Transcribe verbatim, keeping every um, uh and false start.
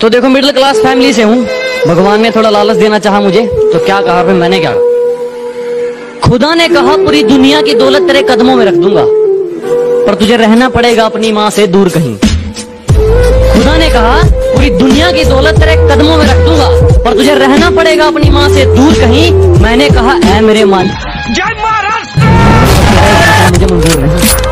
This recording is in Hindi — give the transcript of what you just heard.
तो देखो मिडिल क्लास फैमिली से हूँ, भगवान ने थोड़ा लालच देना चाहा मुझे, तो क्या कहा फिर मैंने क्या कहा। खुदा ने कहा पूरी दुनिया की दौलत तेरे कदमों में रख दूंगा, पर तुझे रहना पड़ेगा अपनी माँ से दूर कहीं। खुदा ने कहा पूरी दुनिया की दौलत तेरे कदमों में रख दूंगा, पर तुझे रहना पड़ेगा अपनी माँ से दूर कहीं। मैंने कहा ऐ मेरे मालिक, जय महाराष्ट्र। मुझे मंजूर नहीं।